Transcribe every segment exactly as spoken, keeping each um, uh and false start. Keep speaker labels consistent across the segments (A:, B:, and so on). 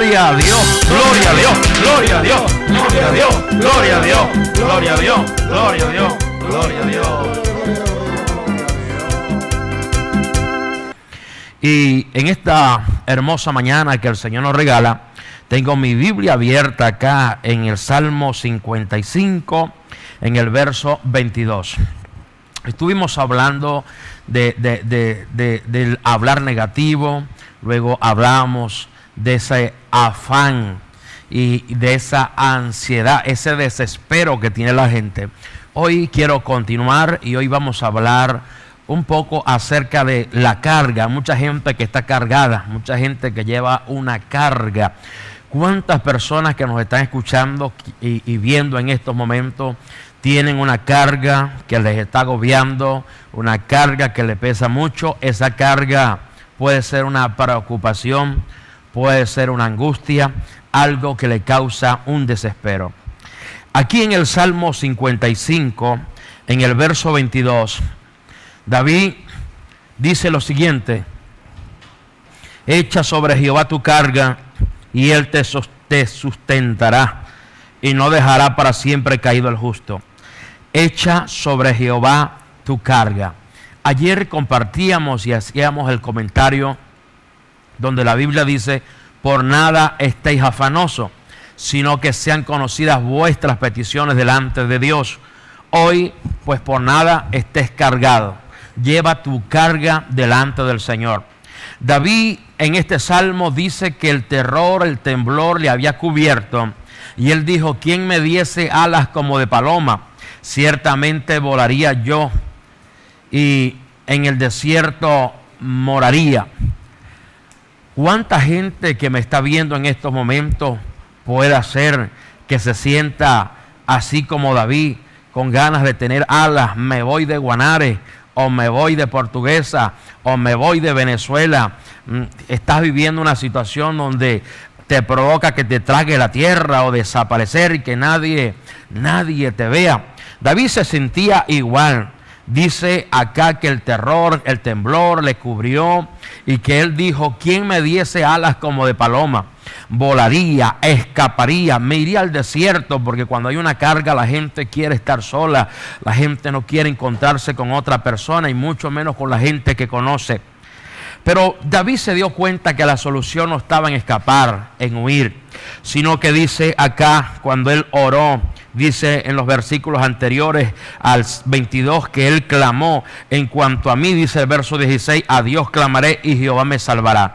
A: Gloria a Dios, gloria a Dios, gloria a Dios, gloria a Dios, gloria a Dios, gloria a Dios, gloria a Dios, gloria a Dios. Y en esta hermosa mañana que el Señor nos regala, tengo mi Biblia abierta acá en el Salmo cincuenta y cinco, en el verso veintidós. Estuvimos hablando de, de, de, de, del hablar negativo, luego hablamos de ese afán y de esa ansiedad, ese desespero que tiene la gente. Hoy quiero continuar y hoy vamos a hablar un poco acerca de la carga. Mucha gente que está cargada, mucha gente que lleva una carga. ¿Cuántas personas que nos están escuchando y, y viendo en estos momentos tienen una carga que les está agobiando, una carga que les pesa mucho? Esa carga puede ser una preocupación, puede ser una angustia, algo que le causa un desespero. Aquí en el Salmo cincuenta y cinco, en el verso veintidós, David dice lo siguiente: echa sobre Jehová tu carga y él te sustentará y no dejará para siempre caído el justo. Echa sobre Jehová tu carga. Ayer compartíamos y hacíamos el comentario donde la Biblia dice: por nada estéis afanosos, sino que sean conocidas vuestras peticiones delante de Dios. Hoy, pues por nada estés cargado. Lleva tu carga delante del Señor. David en este salmo dice que el terror, el temblor le había cubierto. Y él dijo: ¿quién me diese alas como de paloma? Ciertamente volaría yo y en el desierto moraría. ¿Cuánta gente que me está viendo en estos momentos puede hacer que se sienta así como David, con ganas de tener alas? Me voy de Guanare, o me voy de Portuguesa, o me voy de Venezuela. Estás viviendo una situación donde te provoca que te trague la tierra o desaparecer y que nadie, nadie te vea. David se sentía igual. Dice acá que el terror, el temblor le cubrió y que él dijo: ¿quién me diese alas como de paloma? Volaría, escaparía, me iría al desierto, porque cuando hay una carga la gente quiere estar sola, la gente no quiere encontrarse con otra persona y mucho menos con la gente que conoce. Pero David se dio cuenta que la solución no estaba en escapar, en huir, sino que dice acá, cuando él oró, dice en los versículos anteriores al veintidós que él clamó: en cuanto a mí, dice el verso dieciséis, a Dios clamaré y Jehová me salvará.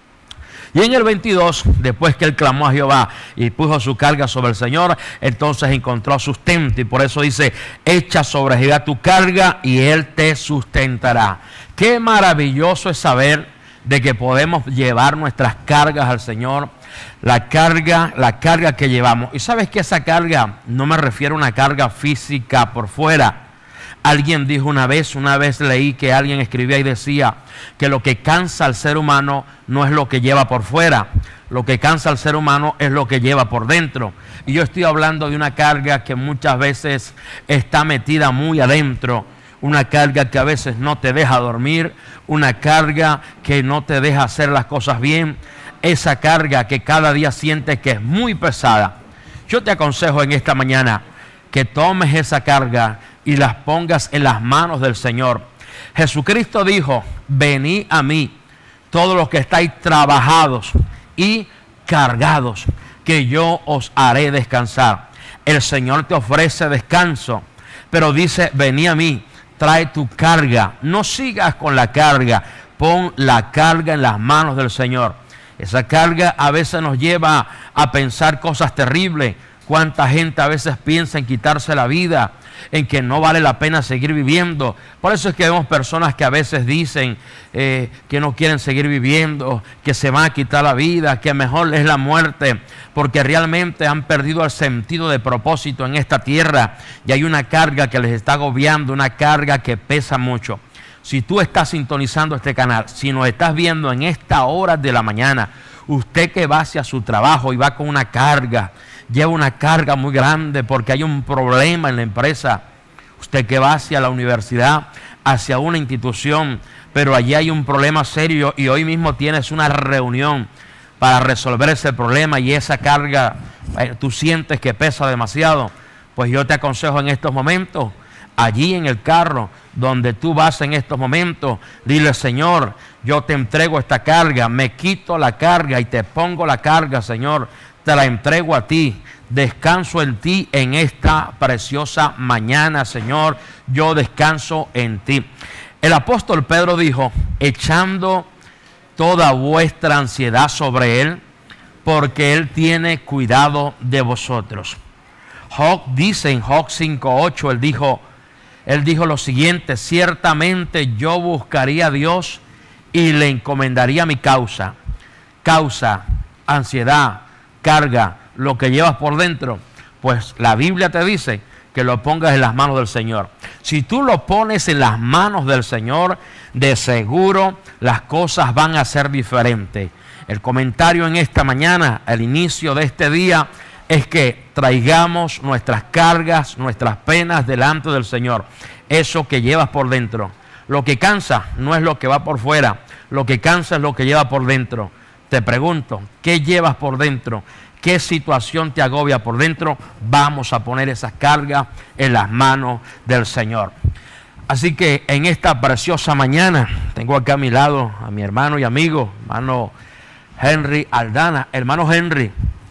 A: Y en el veintidós, después que él clamó a Jehová y puso su carga sobre el Señor, entonces encontró sustento. Y por eso dice: echa sobre Jehová tu carga y él te sustentará. Qué maravilloso es saber de que podemos llevar nuestras cargas al Señor. La carga, la carga que llevamos. Y sabes que esa carga, no me refiero a una carga física por fuera. Alguien dijo una vez, una vez leí que alguien escribía y decía que lo que cansa al ser humano no es lo que lleva por fuera, lo que cansa al ser humano es lo que lleva por dentro. Y yo estoy hablando de una carga que muchas veces está metida muy adentro, una carga que a veces no te deja dormir, una carga que no te deja hacer las cosas bien, esa carga que cada día sientes que es muy pesada. Yo te aconsejo en esta mañana que tomes esa carga y las pongas en las manos del Señor. Jesucristo dijo: venid a mí, todos los que estáis trabajados y cargados, que yo os haré descansar. El Señor te ofrece descanso, pero dice: venid a mí, trae tu carga. No sigas con la carga, pon la carga en las manos del Señor. Esa carga a veces nos lleva a pensar cosas terribles. Cuánta gente a veces piensa en quitarse la vida, en que no vale la pena seguir viviendo. Por eso es que vemos personas que a veces dicen eh, que no quieren seguir viviendo, que se van a quitar la vida, que mejor es la muerte, porque realmente han perdido el sentido de propósito en esta tierra y hay una carga que les está agobiando, una carga que pesa mucho. Si tú estás sintonizando este canal, si nos estás viendo en esta hora de la mañana, usted que va hacia su trabajo y va con una carga, lleva una carga muy grande porque hay un problema en la empresa. Usted que va hacia la universidad, hacia una institución, pero allí hay un problema serio y hoy mismo tienes una reunión. para resolver ese problema y esa carga eh, tú sientes que pesa demasiado, pues yo te aconsejo en estos momentos, allí en el carro donde tú vas en estos momentos, dile: Señor, yo te entrego esta carga, me quito la carga y te pongo la carga, Señor, te la entrego a ti, descanso en ti en esta preciosa mañana, Señor, yo descanso en ti. El apóstol Pedro dijo: echando toda vuestra ansiedad sobre Él, porque Él tiene cuidado de vosotros. Job dice en Job cinco ocho, él dijo, él dijo lo siguiente: ciertamente yo buscaría a Dios y le encomendaría mi causa. Causa, ansiedad, carga, lo que llevas por dentro, pues la Biblia te dice que lo pongas en las manos del Señor. Si tú lo pones en las manos del Señor, de seguro las cosas van a ser diferentes. El comentario en esta mañana, al inicio de este día, es que traigamos nuestras cargas, nuestras penas delante del Señor. Eso que llevas por dentro. Lo que cansa no es lo que va por fuera. Lo que cansa es lo que lleva por dentro. Te pregunto, ¿qué llevas por dentro? ¿Qué situación te agobia por dentro? Vamos a poner esas cargas en las manos del Señor. Así que en esta preciosa mañana, tengo acá a mi lado a mi hermano y amigo, hermano Henry Aldana. Hermano Henry,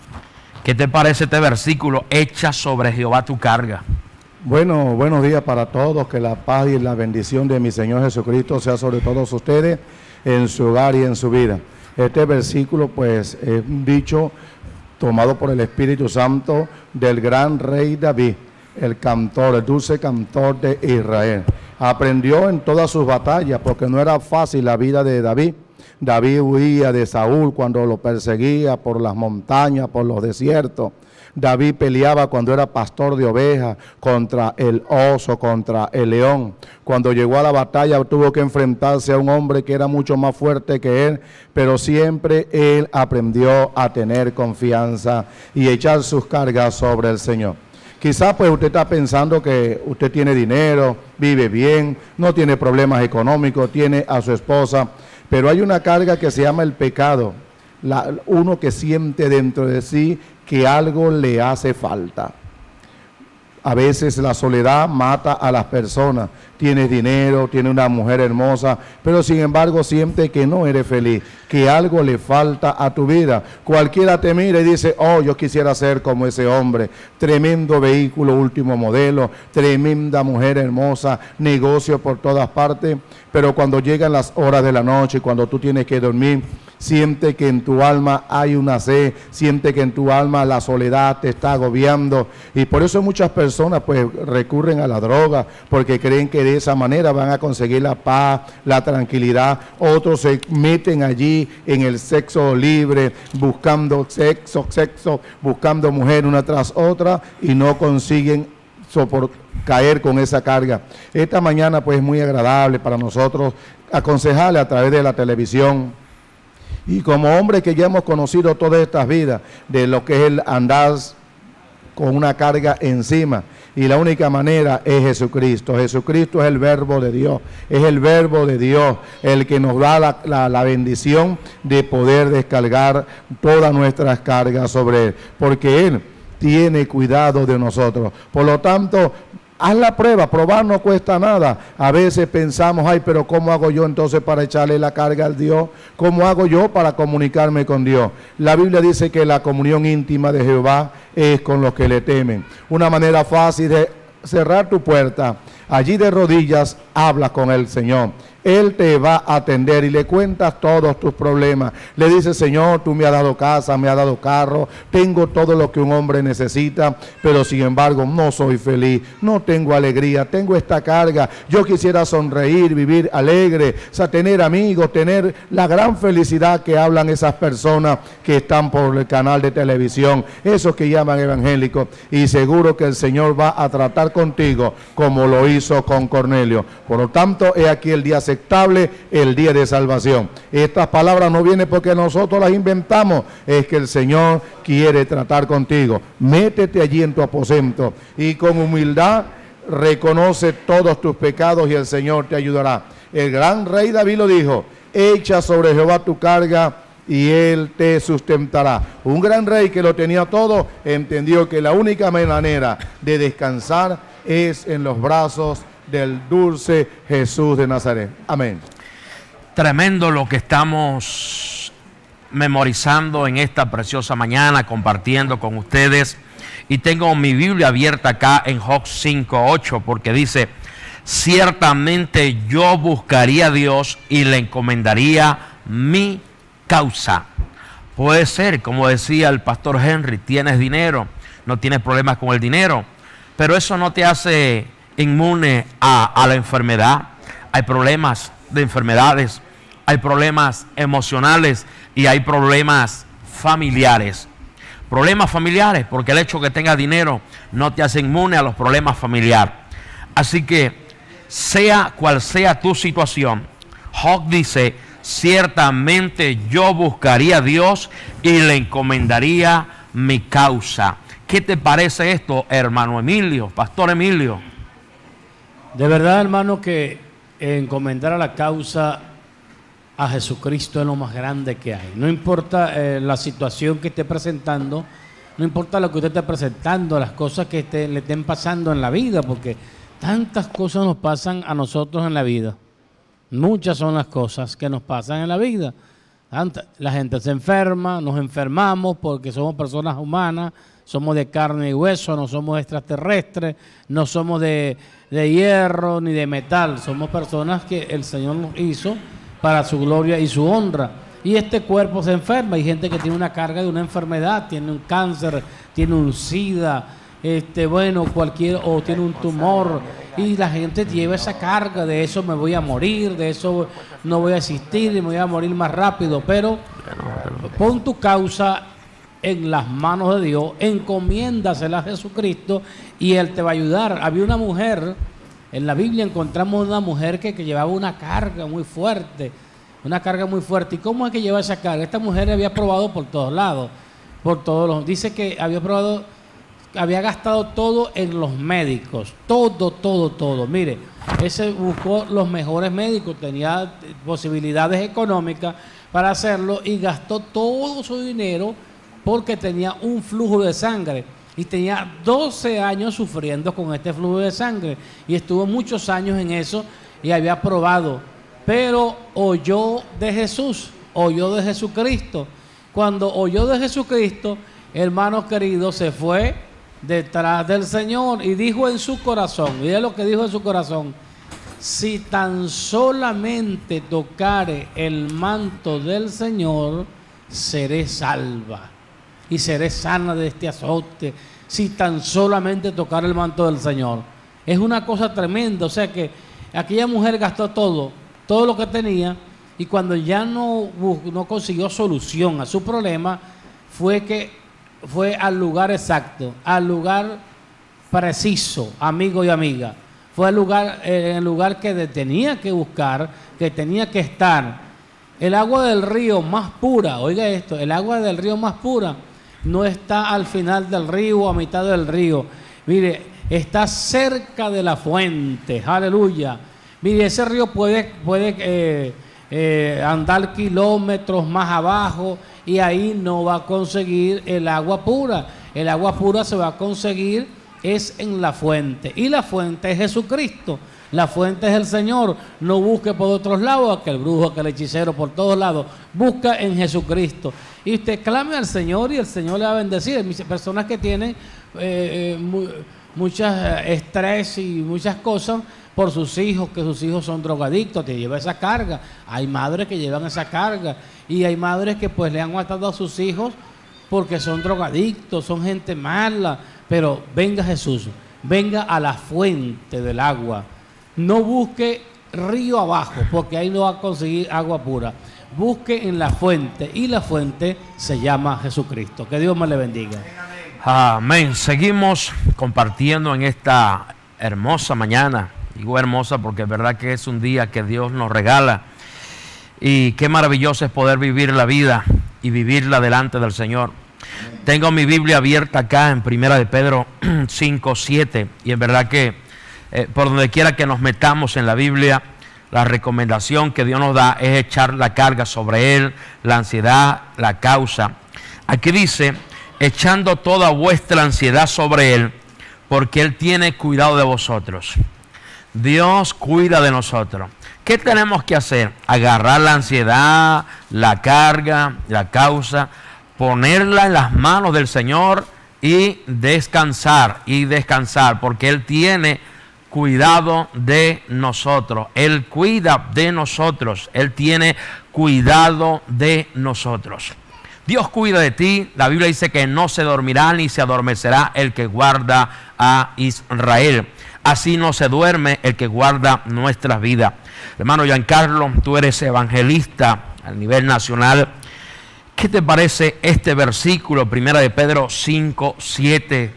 A: ¿qué te parece este versículo? Echa sobre Jehová tu carga.
B: Bueno, buenos días para todos. Que la paz y la bendición de mi Señor Jesucristo sea sobre todos ustedes, en su hogar y en su vida. Este versículo, pues, es un dicho tomado por el Espíritu Santo del gran rey David, el cantor, el dulce cantor de Israel. Aprendió en todas sus batallas, porque no era fácil la vida de David. David huía de Saúl cuando lo perseguía por las montañas, por los desiertos. David peleaba cuando era pastor de ovejas contra el oso, contra el león. Cuando llegó a la batalla tuvo que enfrentarse a un hombre que era mucho más fuerte que él, pero siempre él aprendió a tener confianza y echar sus cargas sobre el Señor. Quizás pues usted está pensando que usted tiene dinero, vive bien, no tiene problemas económicos, tiene a su esposa, pero hay una carga que se llama el pecado. La, uno que siente dentro de sí que algo le hace falta. A veces la soledad mata a las personas. Tienes dinero, tienes una mujer hermosa, pero sin embargo siente que no eres feliz, que algo le falta a tu vida. Cualquiera te mira y dice: oh, yo quisiera ser como ese hombre. Tremendo vehículo, último modelo, tremenda mujer hermosa, negocio por todas partes. Pero cuando llegan las horas de la noche, cuando tú tienes que dormir, siente que en tu alma hay una sed, siente que en tu alma la soledad te está agobiando, y por eso muchas personas pues recurren a la droga, porque creen que de esa manera van a conseguir la paz, la tranquilidad. Otros se meten allí en el sexo libre, buscando sexo, sexo, buscando mujer una tras otra, y no consiguen soportar, caer con esa carga. Esta mañana pues es muy agradable para nosotros aconsejarle a través de la televisión, y como hombre que ya hemos conocido todas estas vidas, de lo que es el andar con una carga encima, y la única manera es Jesucristo. Jesucristo es el verbo de Dios, es el verbo de Dios el que nos da la, la, la bendición de poder descargar todas nuestras cargas sobre Él, porque Él tiene cuidado de nosotros. Por lo tanto, haz la prueba, probar no cuesta nada. A veces pensamos: ay, pero ¿cómo hago yo entonces para echarle la carga al Dios? ¿Cómo hago yo para comunicarme con Dios? La Biblia dice que la comunión íntima de Jehová es con los que le temen. Una manera fácil de cerrar tu puerta, allí de rodillas, hablas con el Señor. Él te va a atender y le cuentas todos tus problemas. Le dices: Señor, tú me has dado casa, me has dado carro, tengo todo lo que un hombre necesita, pero sin embargo no soy feliz, no tengo alegría, tengo esta carga. Yo quisiera sonreír, vivir alegre, o sea, tener amigos, tener la gran felicidad que hablan esas personas que están por el canal de televisión, esos que llaman evangélicos, y seguro que el Señor va a tratar contigo como lo hizo con Cornelio. Por lo tanto, he aquí el día aceptable, el día de salvación. Estas palabras no vienen porque nosotros las inventamos, es que el Señor quiere tratar contigo. Métete allí en tu aposento y con humildad reconoce todos tus pecados y el Señor te ayudará. El gran rey David lo dijo: echa sobre Jehová tu carga y Él te sustentará. Un gran rey que lo tenía todo, entendió que la única manera de descansar es en los brazos del dulce Jesús de Nazaret. Amén.
A: Tremendo lo que estamos memorizando en esta preciosa mañana, compartiendo con ustedes. Y tengo mi Biblia abierta acá en Job cinco ocho, porque dice: ciertamente yo buscaría a Dios y le encomendaría mi causa. Puede ser, como decía el pastor Henry, tienes dinero, no tienes problemas con el dinero, pero eso no te hace inmune a, a la enfermedad. Hay problemas de enfermedades, hay problemas emocionales y hay problemas familiares. Problemas familiares, porque el hecho que tengas dinero no te hace inmune a los problemas familiares. Así que, sea cual sea tu situación, Job dice: ciertamente yo buscaría a Dios y le encomendaría mi causa. ¿Qué te parece esto, hermano Emilio, pastor Emilio?
C: De verdad, hermano, que encomendar a la causa a Jesucristo es lo más grande que hay. No importa eh, la situación que esté presentando, no importa lo que usted esté presentando, las cosas que esté, le estén pasando en la vida, porque tantas cosas nos pasan a nosotros en la vida. Muchas son las cosas que nos pasan en la vida. La gente se enferma, nos enfermamos porque somos personas humanas, somos de carne y hueso, no somos extraterrestres, no somos de, de hierro ni de metal, somos personas que el Señor nos hizo para su gloria y su honra. Y este cuerpo se enferma. Hay gente que tiene una carga de una enfermedad, tiene un cáncer, tiene un SIDA, este, bueno, cualquier, o tiene un tumor, y la gente lleva esa carga de eso me voy a morir, de eso no voy a existir y me voy a morir más rápido. Pero pon tu causa en las manos de Dios, encomiéndasela a Jesucristo y Él te va a ayudar. Había una mujer, en la Biblia encontramos una mujer que, que llevaba una carga muy fuerte, una carga muy fuerte. ¿Y cómo es que lleva esa carga? Esta mujer había probado por todos lados, por todos los, dice que había probado, había gastado todo en los médicos, todo, todo, todo. Mire, ese buscó los mejores médicos, tenía posibilidades económicas para hacerlo y gastó todo su dinero porque tenía un flujo de sangre. Y tenía doce años sufriendo con este flujo de sangre. Y estuvo muchos años en eso y había probado. Pero oyó de Jesús, oyó de Jesucristo. Cuando oyó de Jesucristo, hermano querido, se fue detrás del Señor y dijo en su corazón, mire lo que dijo en su corazón: si tan solamente tocare el manto del Señor, seré salva y seré sana de este azote, si tan solamente tocar el manto del Señor. Es una cosa tremenda. O sea que aquella mujer gastó todo, todo lo que tenía, y cuando ya no, no consiguió solución a su problema, fue que fue al lugar exacto, al lugar preciso, amigo y amiga. Fue al lugar, eh, el lugar que tenía que buscar, que tenía que estar. El agua del río más pura, oiga esto, el agua del río más pura no está al final del río o a mitad del río. Mire, está cerca de la fuente. Aleluya. Mire, ese río puede, puede eh, eh, andar kilómetros más abajo y ahí no va a conseguir el agua pura. El agua pura se va a conseguir es en la fuente. Y la fuente es Jesucristo. La fuente es el Señor. No busque por otros lados, aquel brujo, aquel hechicero, por todos lados. Busca en Jesucristo. Y usted clame al Señor y el Señor le va a bendecir. Hay personas que tienen eh, eh, mu muchas eh, estrés y muchas cosas por sus hijos, que sus hijos son drogadictos, te lleva esa carga. Hay madres que llevan esa carga y hay madres que pues le han matado a sus hijos porque son drogadictos, son gente mala. Pero venga Jesús, venga a la fuente del agua. No busque río abajo, porque ahí no va a conseguir agua pura. Busque en la fuente, y la fuente se llama Jesucristo. Que Dios me le bendiga.
A: Amén. Seguimos compartiendo en esta hermosa mañana. Digo hermosa porque es verdad que es un día que Dios nos regala. Y qué maravilloso es poder vivir la vida y vivirla delante del Señor. Tengo mi Biblia abierta acá en Primera de Pedro cinco siete, y en verdad que eh, por donde quiera que nos metamos en la Biblia, la recomendación que Dios nos da es echar la carga sobre Él, la ansiedad, la causa. Aquí dice, echando toda vuestra ansiedad sobre Él, porque Él tiene cuidado de vosotros. Dios cuida de nosotros. ¿Qué tenemos que hacer? Agarrar la ansiedad, la carga, la causa, ponerla en las manos del Señor y descansar, y descansar, porque Él tiene cuidado de nosotros. Él cuida de nosotros. Él tiene cuidado de nosotros. Dios cuida de ti. La Biblia dice que no se dormirá ni se adormecerá el que guarda a Israel. Así no se duerme el que guarda nuestras vidas. Hermano Giancarlo, tú eres evangelista a nivel nacional. ¿Qué te parece este versículo, primera de Pedro cinco, siete?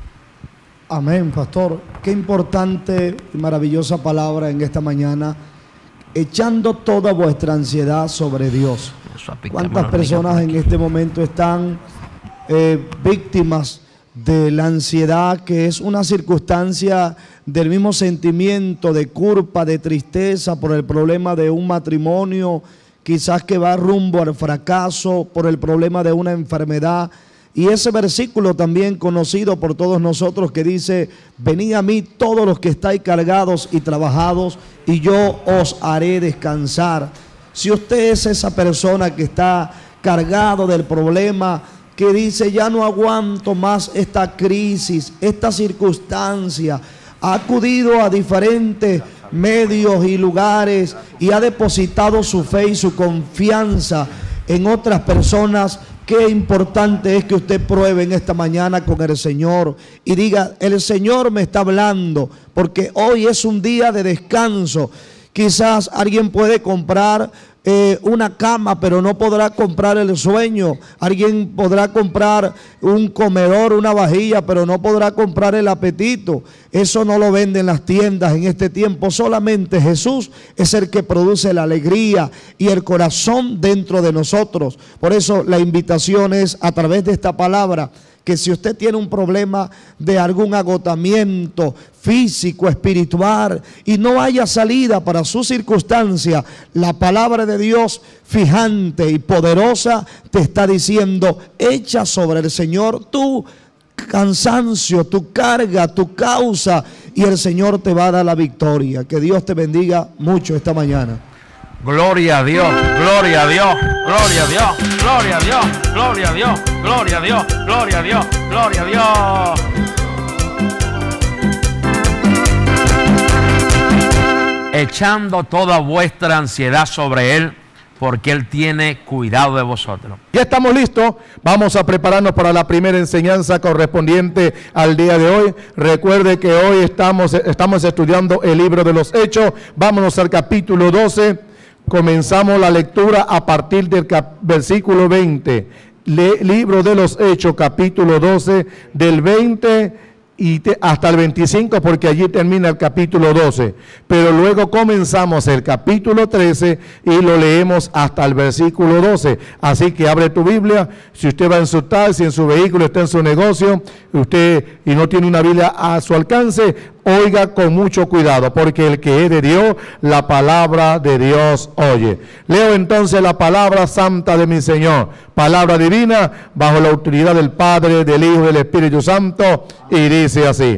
D: Amén, pastor. Qué importante y maravillosa palabra en esta mañana. Echando toda vuestra ansiedad sobre Dios. ¿Cuántas personas en este momento están eh, víctimas de la ansiedad, que es una circunstancia del mismo sentimiento de culpa, de tristeza por el problema de un matrimonio, quizás que va rumbo al fracaso, por el problema de una enfermedad? Y ese versículo también conocido por todos nosotros que dice, venid a mí todos los que estáis cargados y trabajados y yo os haré descansar. Si usted es esa persona que está cargado del problema, que dice, ya no aguanto más esta crisis, esta circunstancia, ha acudido a diferentes medios y lugares y ha depositado su fe y su confianza en otras personas, qué importante es que usted pruebe en esta mañana con el Señor y diga, el Señor me está hablando, porque hoy es un día de descanso. Quizás alguien puede comprar eh, una cama, pero no podrá comprar el sueño. Alguien podrá comprar un comedor, una vajilla, pero no podrá comprar el apetito. Eso no lo venden las tiendas en este tiempo. Solamente Jesús es el que produce la alegría y el corazón dentro de nosotros. Por eso la invitación es a través de esta palabra, que si usted tiene un problema de algún agotamiento físico, espiritual, y no haya salida para su circunstancia, la palabra de Dios fijante y poderosa te está diciendo, echa sobre el Señor tu cansancio, tu carga, tu causa, y el Señor te va a dar la victoria. Que Dios te bendiga mucho esta mañana.
A: Gloria a Dios, gloria a Dios, gloria a Dios, gloria a Dios, gloria a Dios, gloria a Dios, gloria a Dios, gloria a Dios. Echando toda vuestra ansiedad sobre Él, porque Él tiene cuidado de vosotros.
B: Ya estamos listos, vamos a prepararnos para la primera enseñanza correspondiente al día de hoy. Recuerde que hoy estamos, estamos estudiando el libro de los Hechos. Vámonos al capítulo doce. Comenzamos la lectura a partir del versículo veinte. Le, libro de los Hechos, capítulo doce, del veinte y te, hasta el veinticinco, porque allí termina el capítulo doce. Pero luego comenzamos el capítulo trece y lo leemos hasta el versículo doce. Así que abre tu Biblia. Si usted va en su taxi, en su vehículo, está en su negocio, usted y no tiene una Biblia a su alcance, oiga con mucho cuidado, porque el que es de Dios, la palabra de Dios oye. Leo entonces la palabra santa de mi Señor, palabra divina, bajo la autoridad del Padre, del Hijo y del Espíritu Santo, y dice así.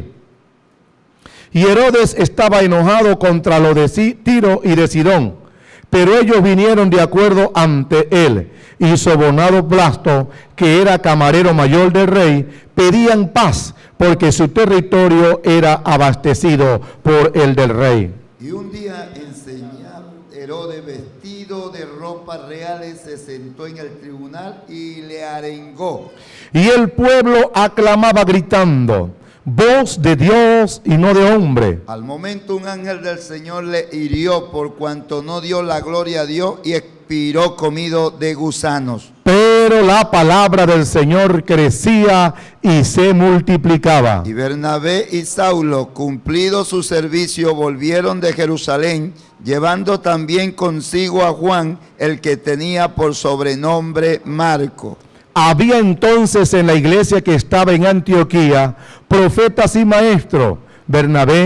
B: Y Herodes estaba enojado contra los de Tiro y de Sidón, pero ellos vinieron de acuerdo ante él, y sobornado Blasto, que era camarero mayor del rey, pedían paz, porque su territorio era abastecido por el del rey.
E: Y un día enseñando, Herodes, vestido de ropas reales, se sentó en el tribunal y le arengó.
B: Y el pueblo aclamaba gritando, voz de Dios y no de hombre.
E: Al momento un ángel del Señor le hirió por cuanto no dio la gloria a Dios y expiró comido de gusanos.
B: Pero la palabra del Señor crecía y se multiplicaba.
E: Y Bernabé y Saulo, cumplido su servicio, volvieron de Jerusalén, llevando también consigo a Juan, el que tenía por sobrenombre Marco.
B: Había entonces en la iglesia que estaba en Antioquía profetas y maestros, Bernabé,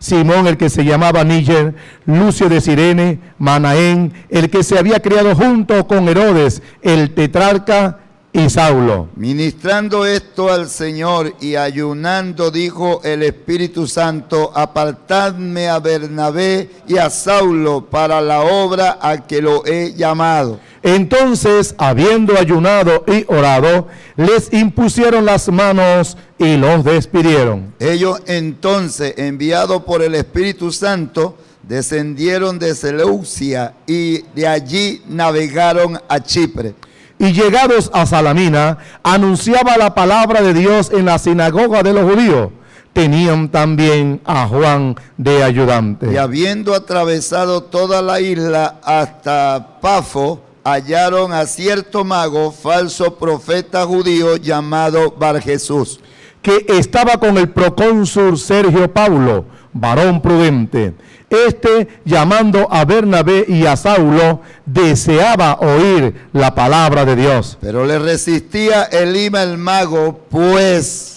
B: Simón el que se llamaba Níger, Lucio de Cirene, Manaén, el que se había criado junto con Herodes, el tetrarca, y Saulo.
E: Ministrando esto al Señor y ayunando, dijo el Espíritu Santo: apartadme a Bernabé y a Saulo para la obra a que lo he llamado.
B: Entonces, habiendo ayunado y orado, les impusieron las manos y los despidieron.
E: Ellos entonces, enviados por el Espíritu Santo, descendieron de Seleucia y de allí navegaron a Chipre.
B: Y llegados a Salamina, anunciaba la palabra de Dios en la sinagoga de los judíos. Tenían también a Juan de ayudante.
E: Y habiendo atravesado toda la isla hasta Pafo, hallaron a cierto mago, falso profeta judío, llamado Barjesús,
B: que estaba con el procónsul Sergio Paulo, varón prudente. Este, llamando a Bernabé y a Saulo, deseaba oír la palabra de Dios.
E: Pero le resistía Elima el mago, pues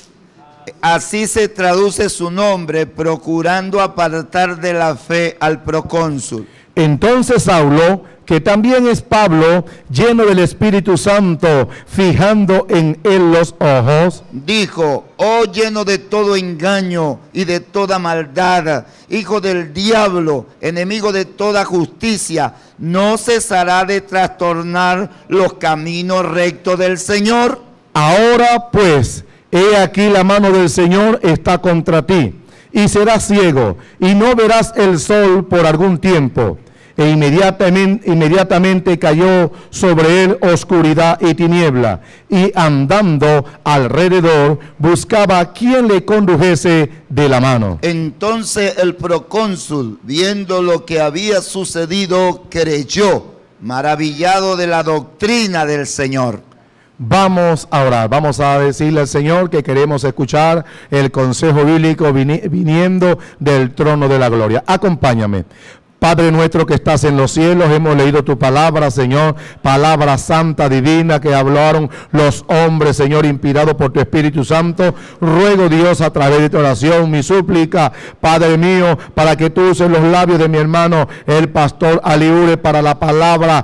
E: así se traduce su nombre, procurando apartar de la fe al procónsul.
B: Entonces Saulo, que también es Pablo, lleno del Espíritu Santo, fijando en él los ojos,
E: dijo: oh lleno de todo engaño y de toda maldad, hijo del diablo, enemigo de toda justicia, ¿no cesará de trastornar los caminos rectos del Señor?
B: Ahora pues, he aquí la mano del Señor está contra ti, y serás ciego, y no verás el sol por algún tiempo. E inmediatamente, inmediatamente cayó sobre él oscuridad y tiniebla, y andando alrededor buscaba quien le condujese de la mano.
E: Entonces el procónsul, viendo lo que había sucedido, creyó, maravillado de la doctrina del Señor.
B: Vamos a orar, vamos a decirle al Señor que queremos escuchar el consejo bíblico viniendo del trono de la gloria. Acompáñame. Padre nuestro que estás en los cielos, hemos leído tu palabra, Señor, palabra santa, divina, que hablaron los hombres, Señor, inspirados por tu Espíritu Santo. Ruego, Dios, a través de tu oración, mi súplica, Padre mío, para que tú uses los labios de mi hermano, el pastor Aliure, para la palabra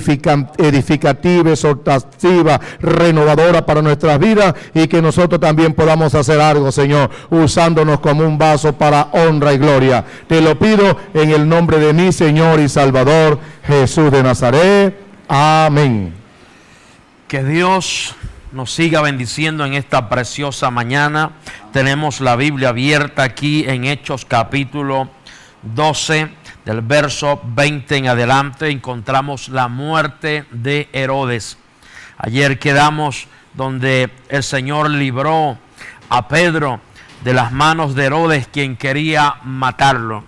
B: edificativa, exhortativa, renovadora para nuestras vidas, y que nosotros también podamos hacer algo, Señor, usándonos como un vaso para honra y gloria. Te lo pido en el nombre de mi Señor y Salvador Jesús de Nazaret. Amén.
A: Que Dios nos siga bendiciendo en esta preciosa mañana. Tenemos la Biblia abierta aquí en Hechos capítulo doce, del verso veinte en adelante. Encontramos la muerte de Herodes. Ayer quedamos donde el Señor libró a Pedro de las manos de Herodes, quien quería matarlo.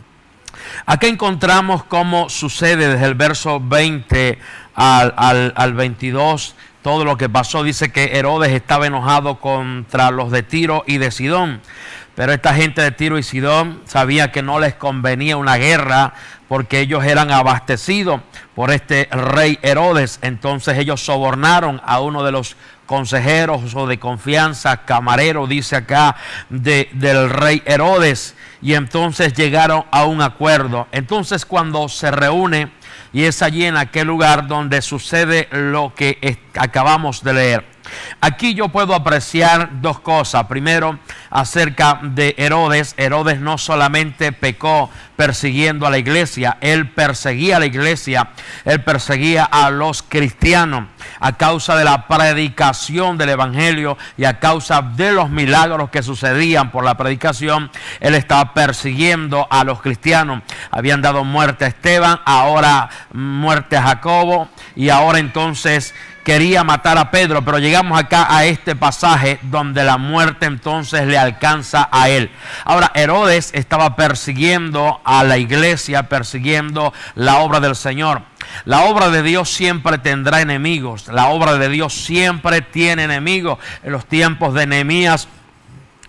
A: Acá encontramos cómo sucede desde el verso veinte al, al, al veintidós, todo lo que pasó. Dice que Herodes estaba enojado contra los de Tiro y de Sidón, pero esta gente de Tiro y Sidón sabía que no les convenía una guerra porque ellos eran abastecidos por este rey Herodes. Entonces ellos sobornaron a uno de los consejeros o de confianza, camarero, dice acá, de, del rey Herodes, y entonces llegaron a un acuerdo. Entonces cuando se reúne, y es allí en aquel lugar donde sucede lo que acabamos de leer. Aquí yo puedo apreciar dos cosas. Primero, acerca de Herodes. Herodes no solamente pecó persiguiendo a la iglesia, él perseguía a la iglesia, él perseguía a los cristianos a causa de la predicación del evangelio y a causa de los milagros que sucedían por la predicación. Él estaba persiguiendo a los cristianos. Habían dado muerte a Esteban, ahora muerte a Jacobo, y ahora entonces quería matar a Pedro. Pero llegamos acá a este pasaje donde la muerte entonces le alcanza a él. Ahora, Herodes estaba persiguiendo a la iglesia, persiguiendo la obra del Señor. La obra de Dios siempre tendrá enemigos. La obra de Dios siempre tiene enemigos. En los tiempos de Nehemías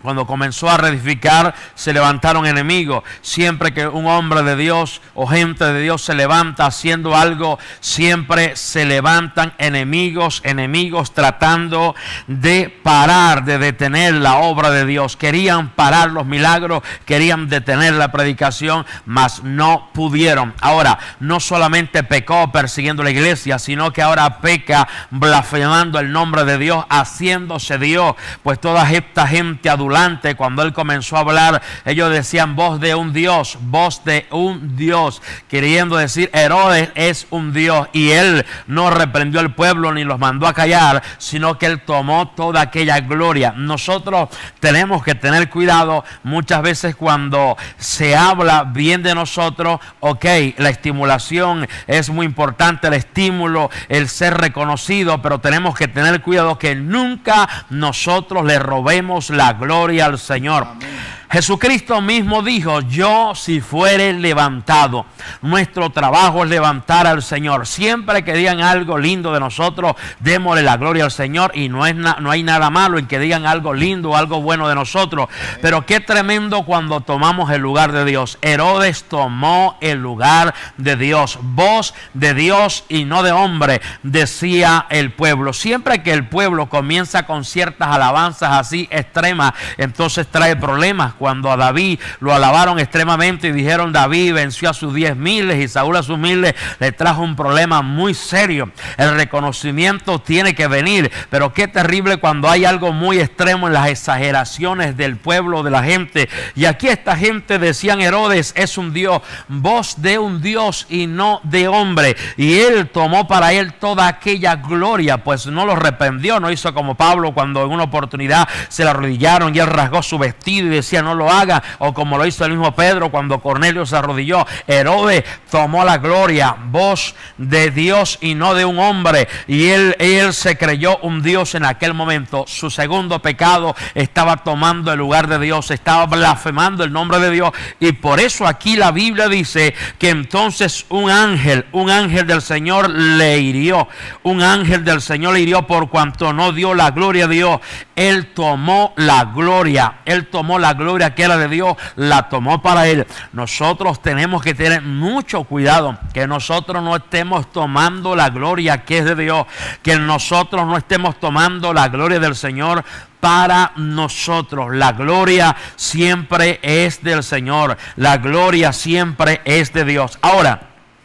A: Cuando comenzó a reedificar, se levantaron enemigos. Siempre que un hombre de Dios o gente de Dios se levanta haciendo algo, siempre se levantan enemigos, enemigos tratando de parar, de detener la obra de Dios. Querían parar los milagros, querían detener la predicación, mas no pudieron. Ahora, no solamente pecó persiguiendo la iglesia, sino que ahora peca blasfemando el nombre de Dios, haciéndose Dios. Pues toda esta gente adulta, cuando él comenzó a hablar, ellos decían voz de un Dios, voz de un Dios, queriendo decir Herodes es un Dios, y él no reprendió al pueblo ni los mandó a callar, sino que él tomó toda aquella gloria. Nosotros tenemos que tener cuidado muchas veces cuando se habla bien de nosotros. Ok, la estimulación es muy importante, el estímulo, el ser reconocido, pero tenemos que tener cuidado que nunca nosotros le robemos la gloria al Señor. Amén. Jesucristo mismo dijo, yo si fuere levantado. Nuestro trabajo es levantar al Señor. Siempre que digan algo lindo de nosotros, démosle la gloria al Señor, y no, es na no hay nada malo en que digan algo lindo o algo bueno de nosotros. Amén. Pero qué tremendo cuando tomamos el lugar de Dios. Herodes tomó el lugar de Dios. Voz de Dios y no de hombre, decía el pueblo. Siempre que el pueblo comienza con ciertas alabanzas así extremas, entonces trae problemas. Cuando a David lo alabaron extremadamente y dijeron David venció a sus diez miles y Saúl a sus miles, le trajo un problema muy serio. El reconocimiento tiene que venir, pero qué terrible cuando hay algo muy extremo en las exageraciones del pueblo, de la gente. Y aquí esta gente decían Herodes es un Dios, voz de un Dios y no de hombre. Y él tomó para él toda aquella gloria, pues no lo reprendió, no hizo como Pablo cuando en una oportunidad se le arrodillaron y él rasgó su vestido y decía no lo haga, o como lo hizo el mismo Pedro cuando Cornelio se arrodilló. Herodes tomó la gloria, voz de Dios y no de un hombre, y él, él se creyó un Dios en aquel momento. Su segundo pecado, estaba tomando el lugar de Dios, estaba blasfemando el nombre de Dios, y por eso aquí la Biblia dice que entonces un ángel, un ángel del Señor le hirió, un ángel del Señor le hirió por cuanto no dio la gloria a Dios. Él tomó la gloria, él tomó la gloria que era de Dios, la tomó para él. Nosotros tenemos que tener mucho cuidado que nosotros no estemos tomando la gloria que es de Dios, que nosotros no estemos tomando la gloria del Señor para nosotros. La gloria siempre es del Señor, la gloria siempre es de Dios. Ahora,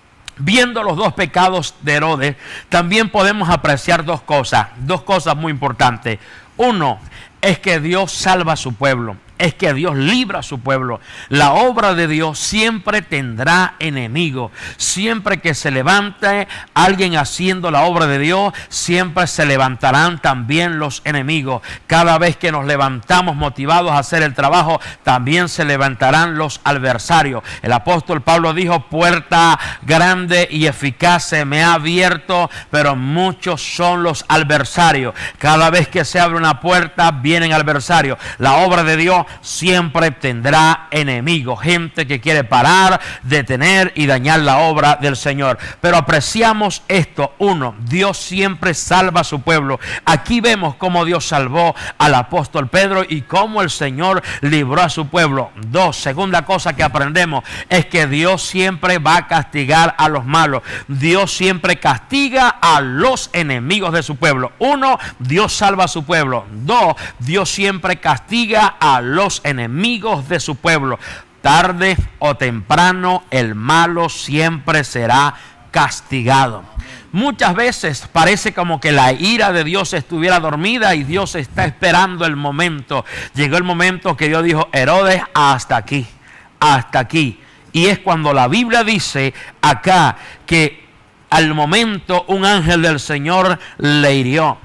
A: viendo los dos pecados de Herodes, también podemos apreciar dos cosas, dos cosas muy importantes. Uno, es que Dios salva a su pueblo. Es que Dios libra a su pueblo. La obra de Dios siempre tendrá enemigos. Siempre que se levante alguien haciendo la obra de Dios, siempre se levantarán también los enemigos. Cada vez que nos levantamos motivados a hacer el trabajo, también se levantarán los adversarios. El apóstol Pablo dijo, puerta grande y eficaz se me ha abierto, pero muchos son los adversarios. Cada vez que se abre una puerta, vienen adversarios. La obra de Dios siempre tendrá enemigos, gente que quiere parar, detener y dañar la obra del Señor. Pero apreciamos esto. Uno, Dios siempre salva a su pueblo. Aquí vemos cómo Dios salvó al apóstol Pedro y cómo el Señor libró a su pueblo. Dos, segunda cosa que aprendemos es que Dios siempre va a castigar a los malos. Dios siempre castiga a los enemigos de su pueblo. Uno, Dios salva a su pueblo. Dos, Dios siempre castiga a los los enemigos de su pueblo. Tarde o temprano el malo siempre será castigado. Muchas veces parece como que la ira de Dios estuviera dormida y Dios está esperando el momento. Llegó el momento que Dios dijo, Herodes, hasta aquí, hasta aquí. Y es cuando la Biblia dice acá que al momento un ángel del Señor le hirió,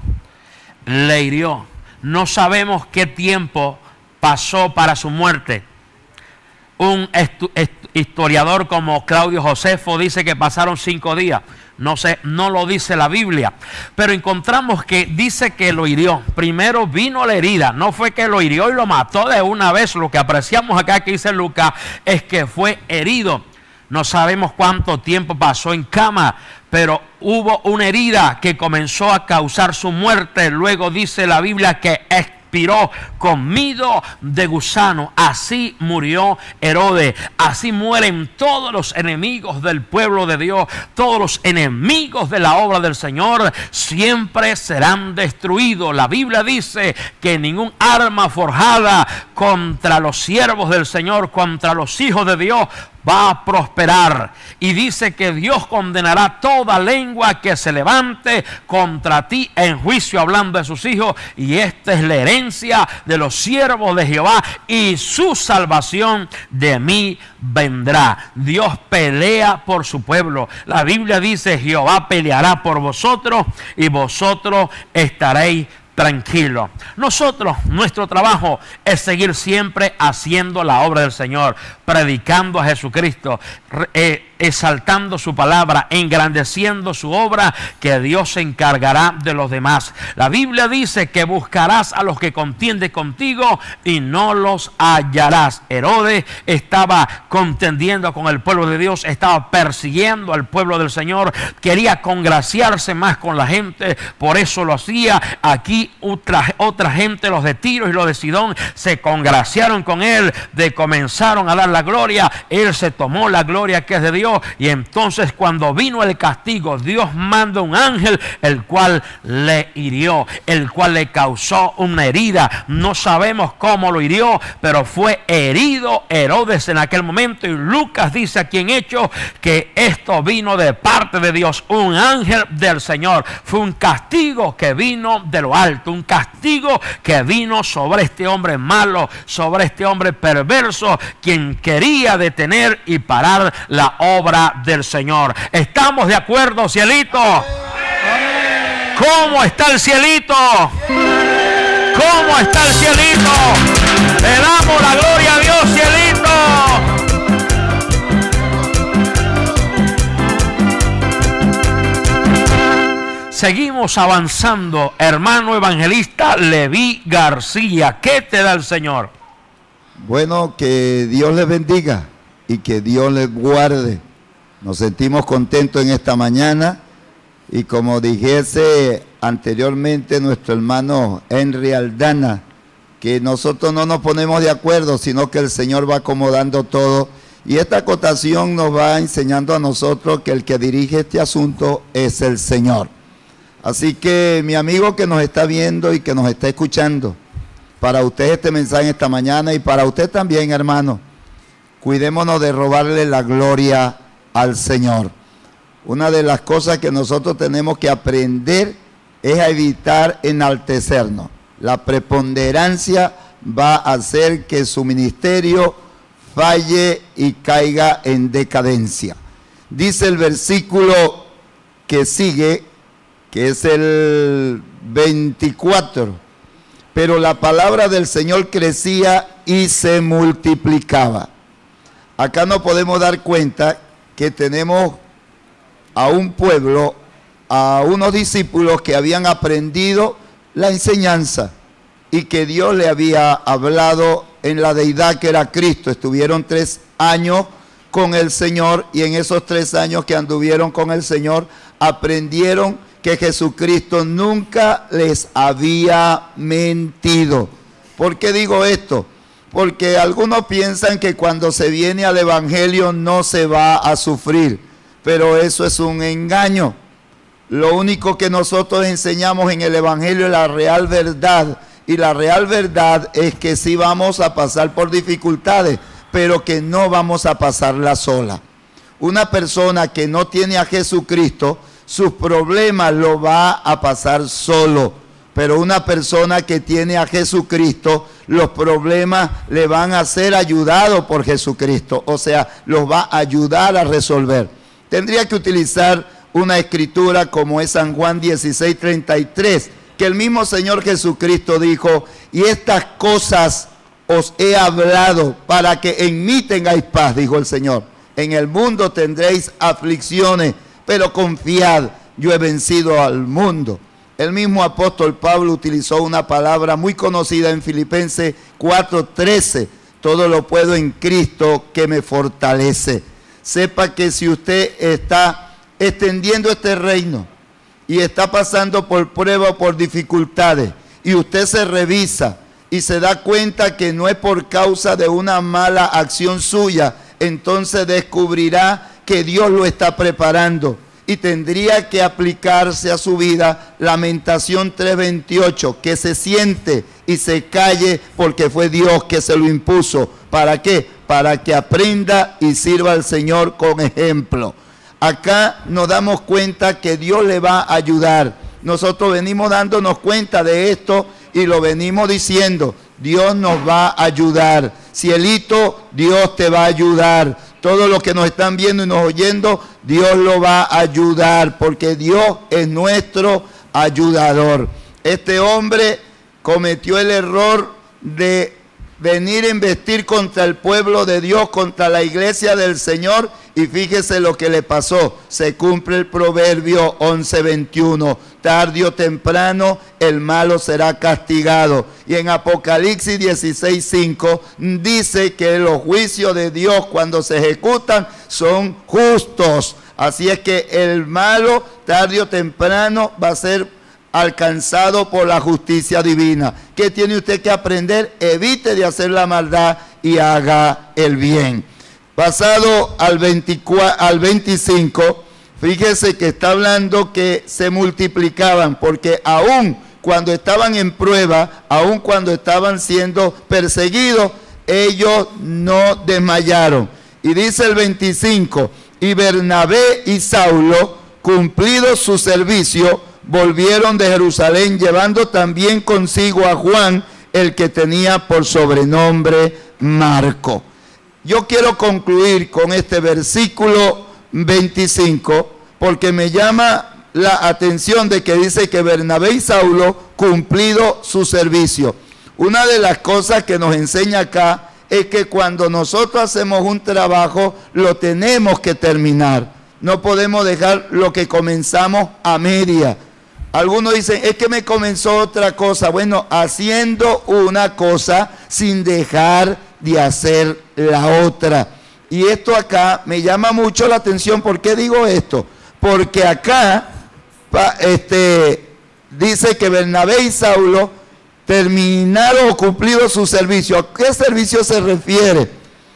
A: le hirió. No sabemos qué tiempo pasó para su muerte. Un historiador como Claudio Josefo dice que pasaron cinco días. No sé, no lo dice la Biblia, pero encontramos que dice que lo hirió. Primero vino la herida, no fue que lo hirió y lo mató de una vez. Lo que apreciamos acá que dice Lucas es que fue herido. No sabemos cuánto tiempo pasó en cama, pero hubo una herida que comenzó a causar su muerte. Luego dice la Biblia que respiró comido de gusano. Así murió Herodes. Así mueren todos los enemigos del pueblo de Dios. Todos los enemigos de la obra del Señor siempre serán destruidos. La Biblia dice que ningún arma forjada contra los siervos del Señor, contra los hijos de Dios, va a prosperar. Y dice que Dios condenará toda lengua que se levante contra ti en juicio, hablando de sus hijos. Y esta es la herencia de los siervos de Jehová, y su salvación de mí vendrá. Dios pelea por su pueblo. La Biblia dice: Jehová peleará por vosotros y vosotros estaréis tranquilo. Nosotros, nuestro trabajo es seguir siempre haciendo la obra del Señor, predicando a Jesucristo, eh, exaltando su palabra, engrandeciendo su obra, que Dios se encargará de los demás. La Biblia dice que buscarás a los que contienden contigo y no los hallarás. Herodes estaba contendiendo con el pueblo de Dios, estaba persiguiendo al pueblo del Señor, quería congraciarse más con la gente, por eso lo hacía. Aquí otra, otra gente, los de Tiro y los de Sidón, se congraciaron con él, de comenzaron a dar la gloria. Él se tomó la gloria que es de Dios. Y entonces, cuando vino el castigo, Dios manda un ángel, el cual le hirió, el cual le causó una herida. No sabemos cómo lo hirió, pero fue herido Herodes en aquel momento. Y Lucas dice aquí en Hechos que esto vino de parte de Dios, un ángel del Señor. Fue un castigo que vino de lo alto, un castigo que vino sobre este hombre malo, sobre este hombre perverso, quien quería detener y parar la obra obra del Señor. ¿Estamos de acuerdo, cielito? ¿Cómo está el cielito? ¿Cómo está el cielito? Le damos la gloria a Dios, cielito. Seguimos avanzando, hermano evangelista Leví García. ¿Qué te da el Señor?
E: Bueno, que Dios les bendiga y que Dios les guarde. Nos sentimos contentos en esta mañana, y como dijese anteriormente nuestro hermano Henry Aldana, que nosotros no nos ponemos de acuerdo, sino que el Señor va acomodando todo, y esta acotación nos va enseñando a nosotros que el que dirige este asunto es el Señor. Así que, mi amigo que nos está viendo y que nos está escuchando, para usted este mensaje esta mañana, y para usted también, hermano, cuidémonos de robarle la gloria al Señor. Una de las cosas que nosotros tenemos que aprender es a evitar enaltecernos. La preponderancia va a hacer que su ministerio falle y caiga en decadencia. Dice el versículo que sigue, que es el veinticuatro, pero la palabra del Señor crecía y se multiplicaba. Acá nos podemos dar cuenta que tenemos a un pueblo, a unos discípulos que habían aprendido la enseñanza y que Dios le había hablado en la deidad que era Cristo. Estuvieron tres años con el Señor, y en esos tres años que anduvieron con el Señor aprendieron que Jesucristo nunca les había mentido. ¿Por qué digo esto? Porque algunos piensan que cuando se viene al Evangelio no se va a sufrir, pero eso es un engaño. Lo único que nosotros enseñamos en el Evangelio es la real verdad, y la real verdad es que sí vamos a pasar por dificultades, pero que no vamos a pasarla sola. Una persona que no tiene a Jesucristo, sus problemas lo va a pasar solo. Pero una persona que tiene a Jesucristo, los problemas le van a ser ayudados por Jesucristo. O sea, los va a ayudar a resolver. Tendría que utilizar una escritura como es San Juan dieciséis, treinta y tres, que el mismo Señor Jesucristo dijo: y estas cosas os he hablado para que en mí tengáis paz, dijo el Señor. En el mundo tendréis aflicciones, pero confiad, yo he vencido al mundo. El mismo apóstol Pablo utilizó una palabra muy conocida en Filipenses cuatro, trece. Todo lo puedo en Cristo que me fortalece. Sepa que si usted está extendiendo este reino y está pasando por pruebas o por dificultades, y usted se revisa y se da cuenta que no es por causa de una mala acción suya, entonces descubrirá que Dios lo está preparando y tendría que aplicarse a su vida Lamentación tres veintiocho, que se siente y se calle porque fue Dios que se lo impuso. ¿Para qué? Para que aprenda y sirva al Señor con ejemplo. Acá nos damos cuenta que Dios le va a ayudar. Nosotros venimos dándonos cuenta de esto y lo venimos diciendo. Dios nos va a ayudar. Cielito, Dios te va a ayudar. Todos los que nos están viendo y nos oyendo, Dios lo va a ayudar, porque Dios es nuestro ayudador. Este hombre cometió el error de venir a investir contra el pueblo de Dios, contra la iglesia del Señor, y fíjese lo que le pasó. Se cumple el proverbio once veintiuno, tarde o temprano el malo será castigado. Y en Apocalipsis dieciséis cinco dice que los juicios de Dios cuando se ejecutan son justos. Así es que el malo tarde o temprano va a ser alcanzado por la justicia divina. ¿Qué tiene usted que aprender? Evite de hacer la maldad y haga el bien. Pasado al, veinticuatro, al veinticinco, fíjese que está hablando que se multiplicaban, porque aún cuando estaban en prueba, aún cuando estaban siendo perseguidos, ellos no desmayaron. Y dice el veinticinco, y Bernabé y Saulo, cumplido su servicio, volvieron de Jerusalén, llevando también consigo a Juan, el que tenía por sobrenombre Marco. Yo quiero concluir con este versículo veinticinco, porque me llama la atención de que dice que Bernabé y Saulo cumplido su servicio. Una de las cosas que nos enseña acá es que cuando nosotros hacemos un trabajo, lo tenemos que terminar. No podemos dejar lo que comenzamos a media. Algunos dicen, es que me comenzó otra cosa. Bueno, haciendo una cosa sin dejar de hacer la otra. Y esto acá me llama mucho la atención. ¿Por qué digo esto? Porque acá este, dice que Bernabé y Saulo terminaron o cumplido su servicio. ¿A qué servicio se refiere?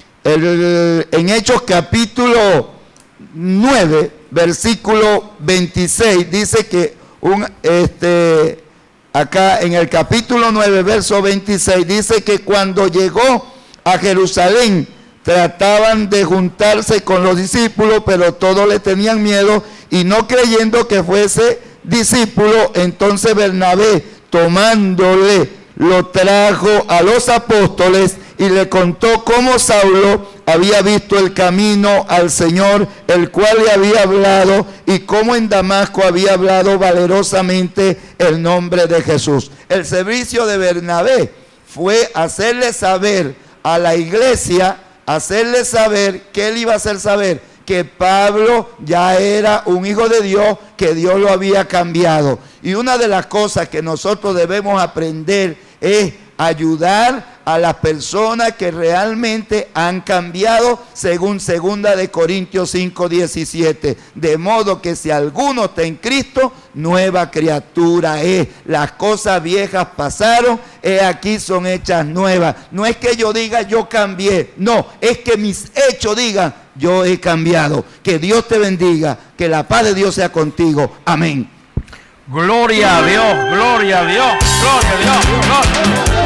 E: El, en Hechos capítulo nueve, versículo veintiséis, dice que un, este, acá en el capítulo nueve, verso veintiséis, dice que cuando llegó a Jerusalén, trataban de juntarse con los discípulos, pero todos le tenían miedo y no creyendo que fuese discípulo, entonces Bernabé, tomándole, lo trajo a los apóstoles y le contó cómo Saulo había visto el camino al Señor, el cual le había hablado, y cómo en Damasco había hablado valerosamente el nombre de Jesús. El servicio de Bernabé fue hacerle saber a la iglesia, hacerle saber, que él iba a hacer saber, que Pablo ya era un hijo de Dios, que Dios lo había cambiado. Y una de las cosas que nosotros debemos aprender es ayudar a las personas que realmente han cambiado, según segunda de Corintios cinco diecisiete, de modo que si alguno está en Cristo, nueva criatura es. Las cosas viejas pasaron, he aquí son hechas nuevas. No es que yo diga yo cambié, no, es que mis hechos digan yo he cambiado. Que Dios te bendiga, que la paz de Dios sea contigo. Amén.
A: Gloria a Dios, gloria a Dios, gloria a Dios, gloria a Dios.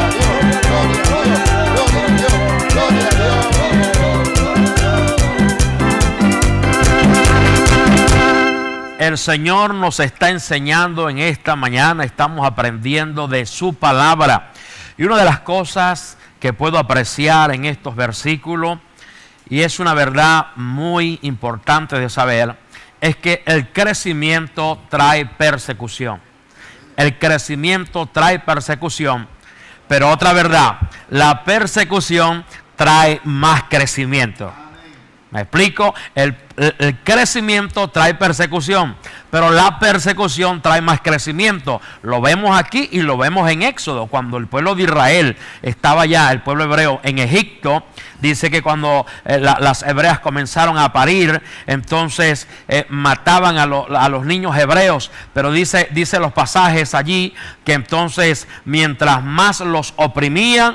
A: El Señor nos está enseñando en esta mañana, estamos aprendiendo de su palabra. Y una de las cosas que puedo apreciar en estos versículos, y es una verdad muy importante de saber, es que el crecimiento trae persecución. El crecimiento trae persecución, pero otra verdad, la persecución trae más crecimiento. ¿Me explico? El, el, el crecimiento trae persecución, pero la persecución trae más crecimiento. Lo vemos aquí y lo vemos en Éxodo, cuando el pueblo de Israel estaba ya, el pueblo hebreo, en Egipto. Dice que cuando eh, la, las hebreas comenzaron a parir, entonces eh, mataban a, lo, a los niños hebreos. Pero dice, dice los pasajes allí que entonces mientras más los oprimían,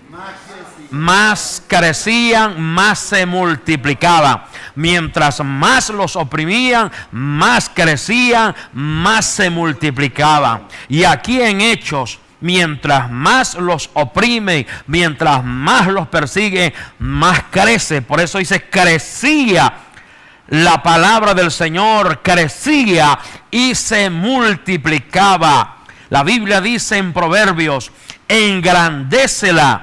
A: más crecían, más se multiplicaban. Mientras más los oprimían, más crecían, más se multiplicaban. Y aquí en Hechos, mientras más los oprime, mientras más los persigue, más crece. Por eso dice, crecía la palabra del Señor, crecía y se multiplicaba. La Biblia dice en Proverbios, engrandécela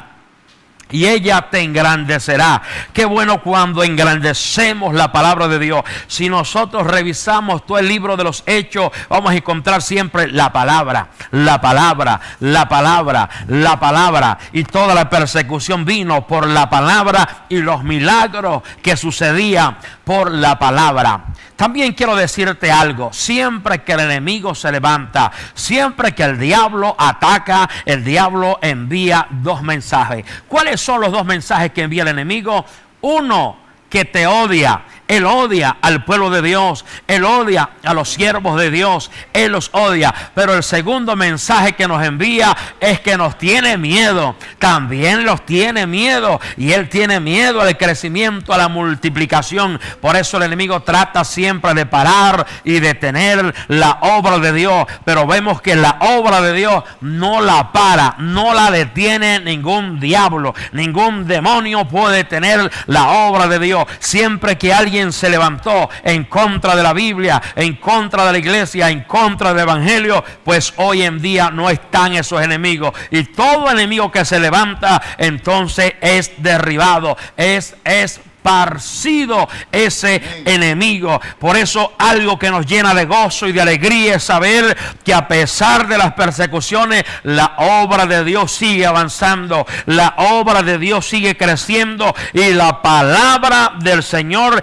A: y ella te engrandecerá. Qué bueno cuando engrandecemos la palabra de Dios. Si nosotros revisamos todo el libro de los Hechos, vamos a encontrar siempre la palabra, la palabra, la palabra, la palabra. Y toda la persecución vino por la palabra y los milagros que sucedían por la palabra. También quiero decirte algo, siempre que el enemigo se levanta, siempre que el diablo ataca, el diablo envía dos mensajes. ¿Cuáles son los dos mensajes que envía el enemigo? Uno, que te odia. Él odia al pueblo de Dios, él odia a los siervos de Dios, él los odia. Pero el segundo mensaje que nos envía es que nos tiene miedo, también los tiene miedo, y él tiene miedo al crecimiento, a la multiplicación. Por eso el enemigo trata siempre de parar y detener la obra de Dios, pero vemos que la obra de Dios no la para, no la detiene ningún diablo, ningún demonio puede detener la obra de Dios. Siempre que alguien se levantó en contra de la Biblia, en contra de la iglesia, en contra del evangelio, pues hoy en día no están esos enemigos, y todo enemigo que se levanta entonces es derribado, es es esparcido ese enemigo. Por eso algo que nos llena de gozo y de alegría es saber que a pesar de las persecuciones, la obra de Dios sigue avanzando, la obra de Dios sigue creciendo, y la palabra del Señor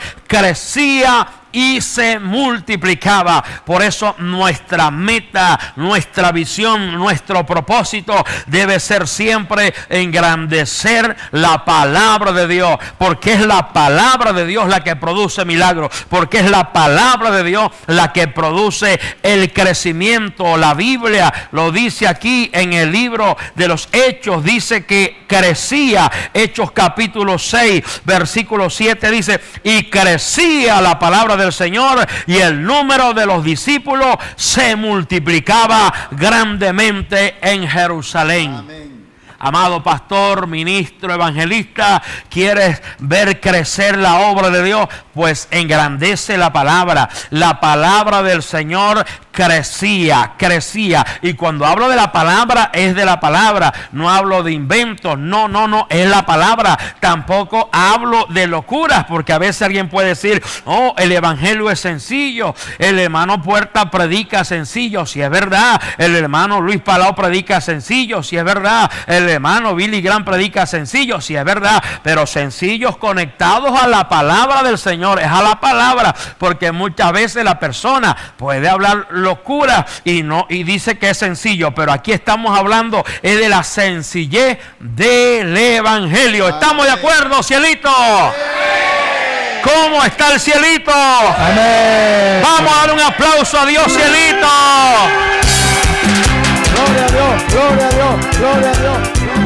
A: crecía y se multiplicaba. Por eso nuestra meta, nuestra visión, nuestro propósito debe ser siempre engrandecer la palabra de Dios, porque es la palabra de Dios la que produce milagros, porque es la palabra de Dios la que produce el crecimiento. La Biblia lo dice aquí en el libro de los Hechos, dice que crecía. Hechos capítulo seis versículo siete dice, y crecía la palabra de del Señor, y el número de los discípulos se multiplicaba grandemente en Jerusalén. Amén. Amado pastor, ministro, evangelista, ¿quieres ver crecer la obra de Dios? Pues engrandece la palabra. La palabra del Señor crecía, crecía. Y cuando hablo de la palabra, es de la palabra. No hablo de inventos, no, no, no, es la palabra. Tampoco hablo de locuras, porque a veces alguien puede decir, oh, el evangelio es sencillo, el hermano Puerta predica sencillo, si es verdad. El hermano Luis Palau predica sencillo, si es verdad. El hermano Billy Graham predica sencillo, si es verdad. Pero sencillos conectados a la palabra del Señor, es a la palabra, porque muchas veces la persona puede hablar locura y no y dice que es sencillo, pero aquí estamos hablando es de la sencillez del evangelio. ¿Estamos de acuerdo, cielito? ¿Cómo está el cielito?
D: Amén.
A: Vamos a dar un aplauso a Dios, cielito.
D: Gloria a Dios, gloria a Dios, gloria a Dios.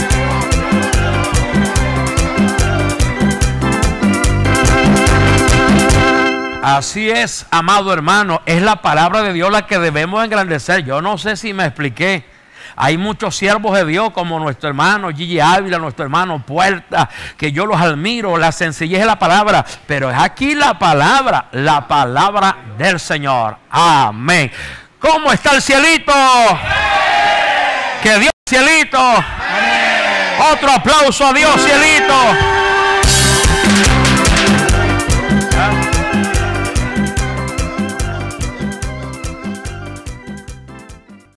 A: Así es, amado hermano, es la palabra de Dios la que debemos engrandecer. Yo no sé si me expliqué. Hay muchos siervos de Dios como nuestro hermano Gigi Ávila, nuestro hermano Puerta, que yo los admiro, la sencillez de la palabra, pero es aquí la palabra, la palabra del Señor. Amén. ¿Cómo está el cielito? ¡Amén! Que Dios, cielito. ¡Amén! Otro aplauso a Dios, cielito.